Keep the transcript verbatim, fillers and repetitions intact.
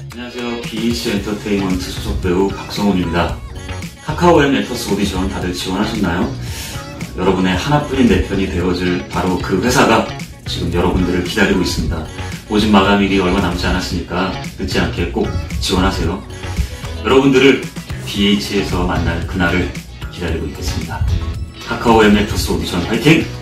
안녕하세요. 비에이치 엔터테인먼트 소속 배우 박성훈입니다. 카카오엠 엔터스 오디션 다들 지원하셨나요? 여러분의 하나뿐인 내 편이 되어줄 바로 그 회사가 지금 여러분들을 기다리고 있습니다. 모집 마감일이 얼마 남지 않았으니까 늦지 않게 꼭 지원하세요. 여러분들을 비에이치에서 만날 그날을 기다리고 있겠습니다. 카카오엠 엔터스 오디션 파이팅!